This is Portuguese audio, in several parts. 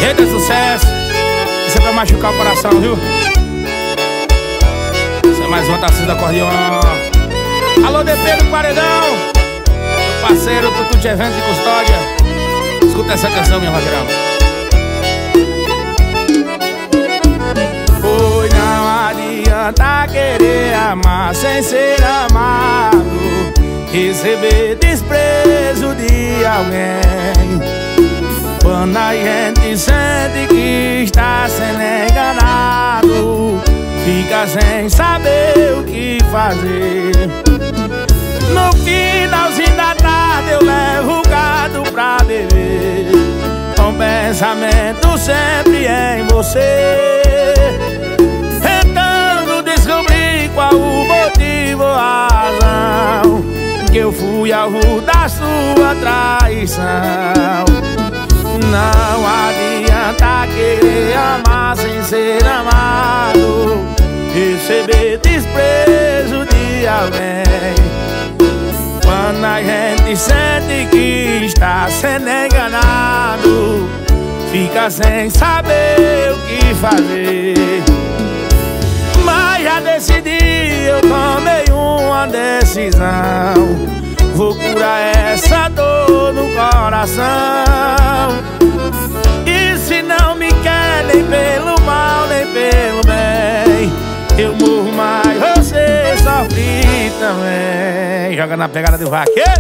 Eita, sucesso. Isso é pra machucar o coração, viu? Isso é mais uma tacinha do acordeon. Alô, DP do Paredão, meu parceiro Tutu de Eventos e Custódia. Escuta essa canção, minha vaqueirão. Pois não adianta querer amar sem ser amado, receber desprezo de alguém. Quando a gente sente que está sendo enganado, fica sem saber o que fazer. No finalzinho da tarde eu levo o gado pra beber, com pensamento sempre em você, tentando descobrir qual o motivo, a razão que eu fui alvo da sua traição. Não adianta querer amar sem ser amado, receber desprezo de alguém. Quando a gente sente que está sendo enganado, fica sem saber o que fazer. Mas já decidi, eu tomei uma decisão, vou curar essa dor no coração. E se não me quer nem pelo mal, nem pelo bem, eu morro, mas você sofre também. Joga na pegada do vaqueiro.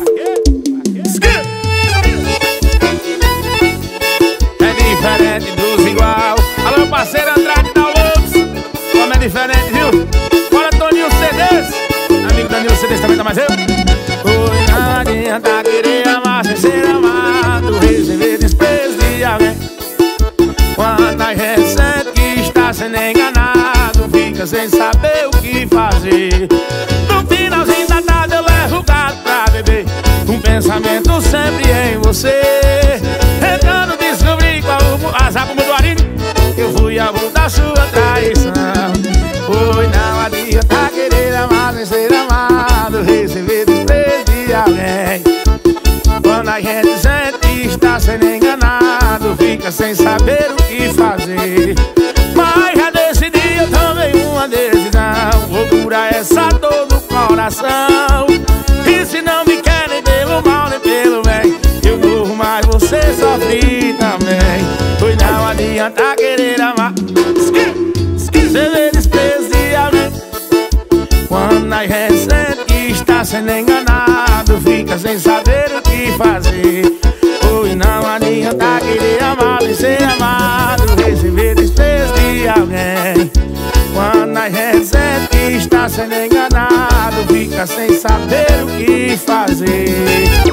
É diferente dos igual. Alô, parceiro Andrade da Lopes. Como é diferente, viu? Bora, Toninho CDs. Amigo Danilo CDs também, tá mais eu. Oi, não adianta querer amar sem ser amado, receber desprezo de alguém. Quando a gente sente que está sendo enganado, fica sem saber o que fazer. No finalzinho da tarde eu levo o gado pra beber, um pensamento sempre em você, tentando descobrir qual o azar como do Arinho, eu fui alvo da sua traição. Oi, não adianta querer amar sem ser amado, receber desprezo de alguém. Quando a gente sente que está sendo enganado, fica sem saber o que fazer. Mas já decidi, eu tomei uma decisão, vou curar essa dor no coração. E se não me quer nem pelo mal, nem pelo bem, eu morro, mas você sofre também. Pois não adianta querer amar, receber desprezo de alguém. Quando a gente sente que está sendo enganado, fica sem saber o que fazer. Pois não adianta querer amar e ser amado, receber desprezo de alguém. Quando a gente sente que está sendo enganado, fica sem saber o que fazer.